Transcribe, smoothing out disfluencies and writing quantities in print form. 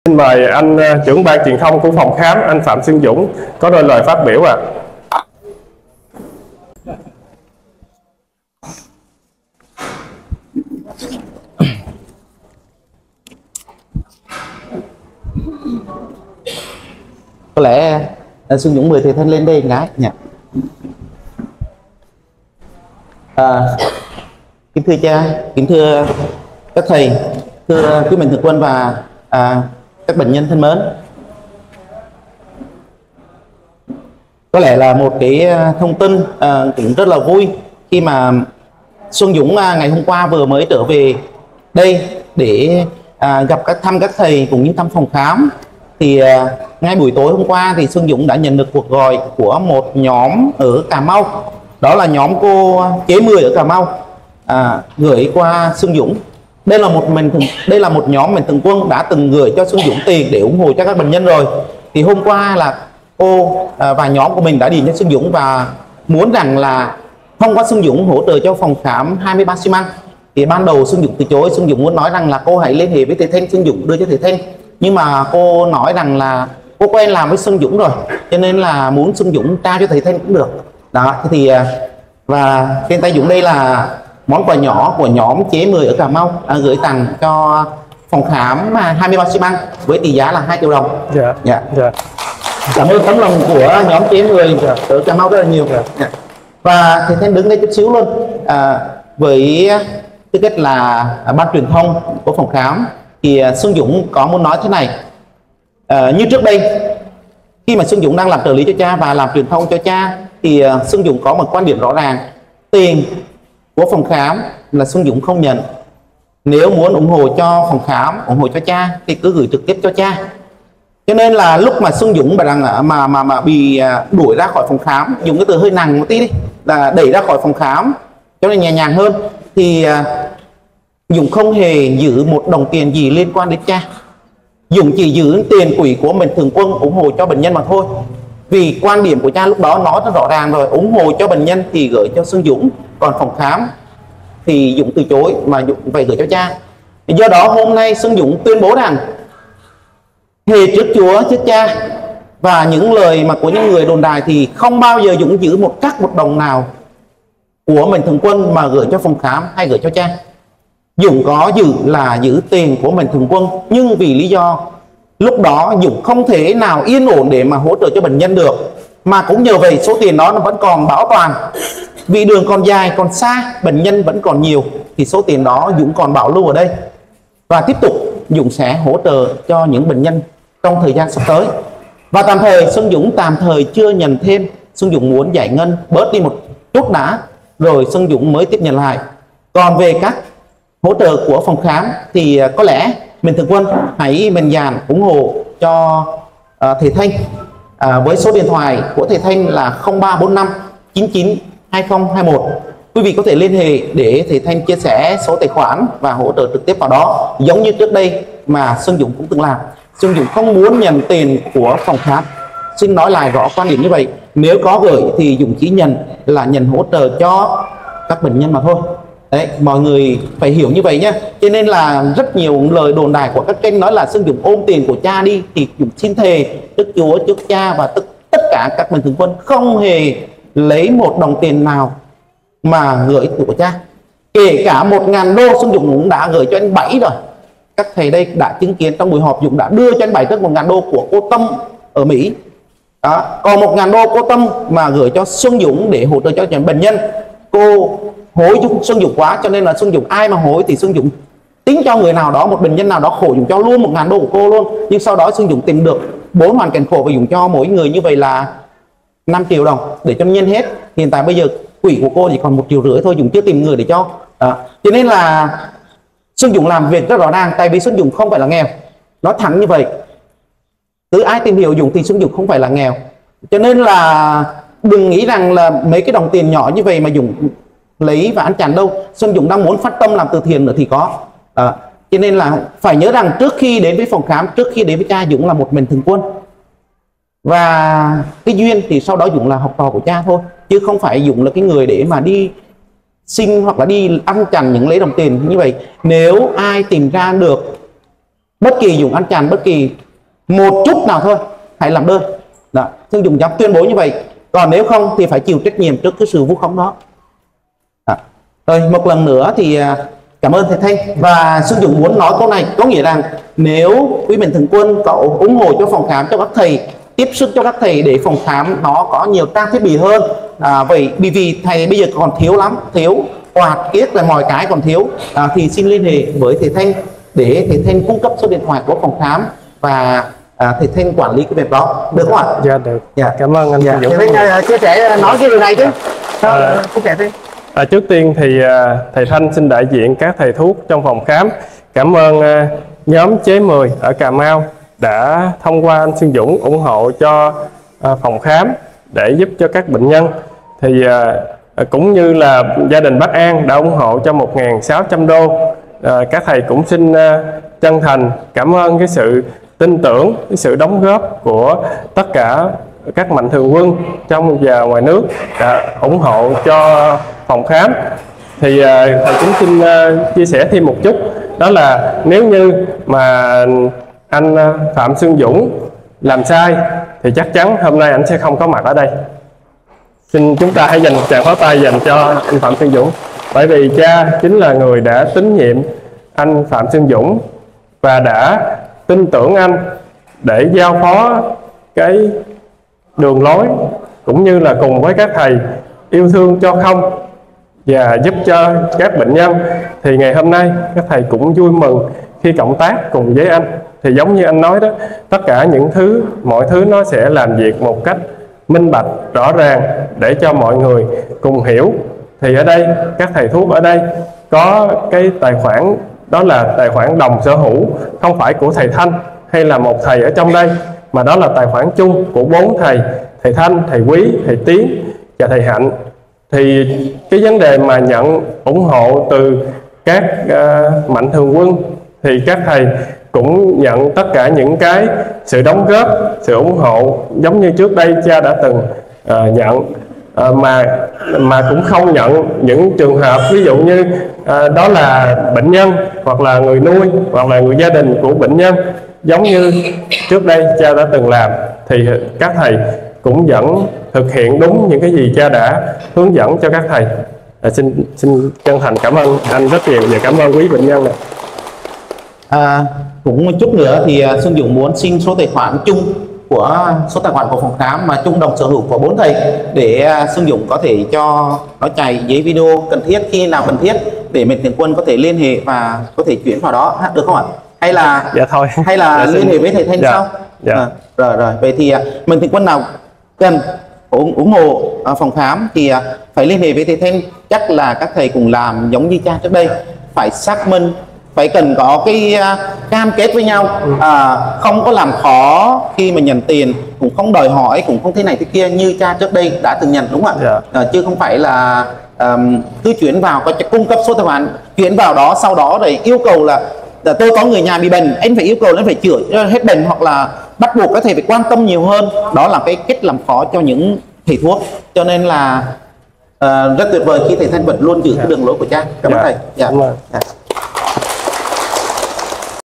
Xin mời anh trưởng ban truyền thông của phòng khám, anh Phạm Xuân Dũng có đôi lời phát biểu ạ. Có lẽ Xuân Dũng mời thầy thân lên đây ngái nhỉ. Kính thưa cha, kính thưa các thầy, thưa quý mạnh thường quân và các bệnh nhân thân mến. Có lẽ là một cái thông tin cũng rất là vui khi mà Xuân Dũng ngày hôm qua vừa mới trở về đây để gặp thăm các thầy cũng như thăm phòng khám. Thì ngay buổi tối hôm qua thì Xuân Dũng đã nhận được cuộc gọi của một nhóm ở Cà Mau, đó là nhóm cô Chế 10 ở Cà Mau gửi qua Xuân Dũng. Đây là một nhóm mạnh thường quân đã từng gửi cho Xuân Dũng tiền để ủng hộ cho các bệnh nhân rồi. Thì hôm qua là cô và nhóm của mình đã điện cho Xuân Dũng và muốn rằng là thông qua Xuân Dũng hỗ trợ cho phòng khám 23 xi măng. Thì ban đầu Xuân Dũng từ chối. Xuân Dũng muốn nói rằng là cô hãy liên hệ với thầy Thanh, Xuân Dũng đưa cho thầy Thanh. Nhưng mà cô nói rằng là cô quen làm với Xuân Dũng rồi, cho nên là muốn Xuân Dũng trao cho thầy Thanh cũng được. Đó thì và trên tay Dũng đây là món quà nhỏ của nhóm Chế 10 ở Cà Mau gửi tặng cho phòng khám 23 xi măng với tỷ giá là 2 triệu đồng. Dạ. Cảm ơn tấm lòng của nhóm Chế 10 ở Cà Mau rất là nhiều. Và thầy Thanh đứng đây chút xíu luôn với tư cách là ban truyền thông của phòng khám. Thì Xuân Dũng có muốn nói thế này. Như trước đây khi mà Xuân Dũng đang làm trợ lý cho cha và làm truyền thông cho cha thì Xuân Dũng có một quan điểm rõ ràng: tiền của phòng khám là Xuân Dũng không nhận. Nếu muốn ủng hộ cho phòng khám, ủng hộ cho cha thì cứ gửi trực tiếp cho cha. Cho nên là lúc mà Xuân Dũng mà bị đuổi ra khỏi phòng khám, dùng cái từ hơi nặng một tí đi, là đẩy ra khỏi phòng khám cho nên nhẹ nhàng hơn, thì Dũng không hề giữ một đồng tiền gì liên quan đến cha. Dũng chỉ giữ tiền quỹ của mình thường quân ủng hộ cho bệnh nhân mà thôi. Vì quan điểm của cha lúc đó nói rất rõ ràng rồi, ủng hộ cho bệnh nhân thì gửi cho Xuân Dũng, còn phòng khám thì Dũng từ chối mà Dũng phải gửi cho cha. Do đó hôm nay Xuân Dũng tuyên bố rằng thề trước Chúa trước cha và những lời mà của những người đồn đại thì không bao giờ Dũng giữ một đồng nào của mình thường quân mà gửi cho phòng khám hay gửi cho cha. Dũng có giữ tiền của mình thường quân, nhưng vì lý do lúc đó Dũng không thể nào yên ổn để mà hỗ trợ cho bệnh nhân được. Mà cũng nhờ vậy số tiền đó nó vẫn còn bảo toàn. Vì đường còn dài, còn xa, bệnh nhân vẫn còn nhiều, thì số tiền đó Dũng còn bảo lưu ở đây. Và tiếp tục Dũng sẽ hỗ trợ cho những bệnh nhân trong thời gian sắp tới. Và tạm thời Xuân Dũng tạm thời chưa nhận thêm. Xuân Dũng muốn giải ngân bớt đi một chút đã, rồi Xuân Dũng mới tiếp nhận lại. Còn về các hỗ trợ của phòng khám thì có lẽ mình thường quân hãy mạnh dạn ủng hộ cho thầy Thanh với số điện thoại của thầy Thanh là 0345 99 2021. Quý vị có thể liên hệ để thầy Thanh chia sẻ số tài khoản và hỗ trợ trực tiếp vào đó, giống như trước đây mà Xuân Dũng cũng từng làm. Xuân Dũng không muốn nhận tiền của phòng khám. Xin nói lại rõ quan điểm như vậy. Nếu có gửi thì Dũng chỉ nhận hỗ trợ cho các bệnh nhân mà thôi. Đấy, mọi người phải hiểu như vậy nhé. Cho nên là rất nhiều lời đồn đại của các kênh nói là Xuân Dũng ôm tiền của cha đi, thì Dũng xin thề trước Chúa, trước cha và tất cả các mạnh thường quân không hề lấy một đồng tiền nào mà gửi của cha. Kể cả 1.000 đô Xuân Dũng cũng đã gửi cho anh Bảy rồi. Các thầy đây đã chứng kiến trong buổi họp Dũng đã đưa cho anh Bảy trước 1.000 đô của cô Tâm ở Mỹ. Đó. Còn 1.000 đô cô Tâm mà gửi cho Xuân Dũng để hỗ trợ cho những bệnh nhân, cô hối Xuân Dũng quá, cho nên là Xuân Dũng ai mà hối thì Xuân Dũng tính cho người nào đó, một bệnh nhân nào đó khổ Dũng cho luôn 1.000 đô của cô luôn. Nhưng sau đó Xuân Dũng tìm được 4 hoàn cảnh khổ và Dũng cho mỗi người như vậy là 5 triệu đồng để cho nhân hết. Hiện tại bây giờ quỹ của cô chỉ còn 1,5 triệu thôi, Dũng chưa tìm người để cho. Cho nên là Xuân Dũng làm việc rất rõ ràng, tại vì Xuân Dũng không phải là nghèo, nói thẳng như vậy. Cứ ai tìm hiểu Dũng thì Xuân Dũng không phải là nghèo. Cho nên là đừng nghĩ rằng là mấy cái đồng tiền nhỏ như vậy mà Dũng lấy và ăn chặn đâu. Xuân Dũng đang muốn phát tâm làm từ thiện nữa thì có. Cho nên là phải nhớ rằng trước khi đến với phòng khám, trước khi đến với cha, Dũng là một mình thường quân. Và cái duyên thì sau đó Dũng là học trò của cha thôi, chứ không phải Dũng là cái người để mà đi xin hoặc là đi ăn chặn những lấy đồng tiền như vậy. Nếu ai tìm ra được bất kỳ dùng ăn chặn bất kỳ một chút nào thôi hãy làm đơn. Đó, Xuân Dũng dám tuyên bố như vậy. Còn nếu không thì phải chịu trách nhiệm trước cái sự vu khống đó. Rồi một lần nữa thì cảm ơn thầy Thanh. Và Xuân Dũng muốn nói câu này, có nghĩa rằng nếu quý mạnh thường quân cậu ủng hộ cho phòng khám, cho các thầy, tiếp sức cho các thầy để phòng khám nó có nhiều trang thiết bị hơn, vậy vì thầy bây giờ còn thiếu lắm, thiếu quạt kiết là mọi cái còn thiếu, thì xin liên hệ với thầy Thanh để thầy Thanh cung cấp số điện thoại của phòng khám và thầy Thanh quản lý cái việc đó, được không ạ? Dạ được. Dạ. Cảm ơn anh Dũng. Thầy Thanh chia sẻ nói cái điều này chứ. Chia sẻ đi. Trước tiên thì thầy Thanh xin đại diện các thầy thuốc trong phòng khám cảm ơn nhóm Chế 10 ở Cà Mau đã thông qua anh Xuân Dũng ủng hộ cho phòng khám để giúp cho các bệnh nhân. Thì cũng như là gia đình Bắc An đã ủng hộ cho 1.600 đô. Các thầy cũng xin chân thành cảm ơn cái sự tin tưởng, cái sự đóng góp của tất cả các mạnh thường quân trong và ngoài nước đã ủng hộ cho phòng khám. Thì thầy cũng xin chia sẻ thêm một chút, đó là nếu như mà anh Phạm Xuân Dũng làm sai thì chắc chắn hôm nay anh sẽ không có mặt ở đây. Xin chúng ta hãy dành một tràng pháo tay dành cho anh Phạm Xuân Dũng, bởi vì cha chính là người đã tín nhiệm anh Phạm Xuân Dũng và đã tin tưởng anh để giao phó cái đường lối cũng như là cùng với các thầy yêu thương cho không và giúp cho các bệnh nhân. Thì ngày hôm nay các thầy cũng vui mừng khi cộng tác cùng với anh. Thì giống như anh nói đó, tất cả những thứ, mọi thứ nó sẽ làm việc một cách minh bạch, rõ ràng để cho mọi người cùng hiểu. Thì ở đây, các thầy thuốc ở đây có cái tài khoản, đó là tài khoản đồng sở hữu, không phải của thầy Thanh hay là một thầy ở trong đây, mà đó là tài khoản chung của 4 thầy: thầy Thanh, thầy Quý, thầy Tiến và thầy Hạnh. Thì cái vấn đề mà nhận ủng hộ từ các mạnh thường quân thì các thầy cũng nhận tất cả những cái sự đóng góp, sự ủng hộ giống như trước đây cha đã từng nhận, mà cũng không nhận những trường hợp ví dụ như đó là bệnh nhân hoặc là người nuôi hoặc là người gia đình của bệnh nhân giống như trước đây cha đã từng làm. Thì các thầy cũng vẫn thực hiện đúng những cái gì cha đã hướng dẫn cho các thầy. Xin chân thành cảm ơn anh rất nhiều và cảm ơn quý bệnh nhân này. Cũng một chút nữa thì Xuân Dũng muốn xin số tài khoản chung của phòng khám mà chung đồng sở hữu của 4 thầy để Xuân Dũng có thể cho nó chạy giấy video cần thiết, khi nào cần thiết để mạnh thường quân có thể liên hệ và có thể chuyển vào đó, được không ạ? Hay là dạ thôi, hay là liên hệ với thầy Thanh sau? Dạ. Rồi vậy thì mạnh thường quân nào cần ủng hộ phòng khám thì phải liên hệ với thầy Thanh. Chắc là các thầy cùng làm giống như cha trước đây, phải xác minh, phải cần có cái cam kết với nhau, không có làm khó khi mà nhận tiền, cũng không đòi hỏi, cũng không thế này thế kia như cha trước đây đã từng nhận, đúng không ạ? Dạ. Chứ không phải là cứ chuyển vào có cung cấp số tài khoản, chuyển vào đó sau đó rồi yêu cầu là tôi có người nhà bị bệnh, anh phải yêu cầu anh phải chữa hết bệnh, hoặc là bắt buộc các thầy phải quan tâm nhiều hơn. Đó là cái cách làm khó cho những thầy thuốc. Cho nên là rất tuyệt vời khi thầy Thanh vẫn luôn giữ cái đường lối của cha. Cảm ơn thầy. Dạ.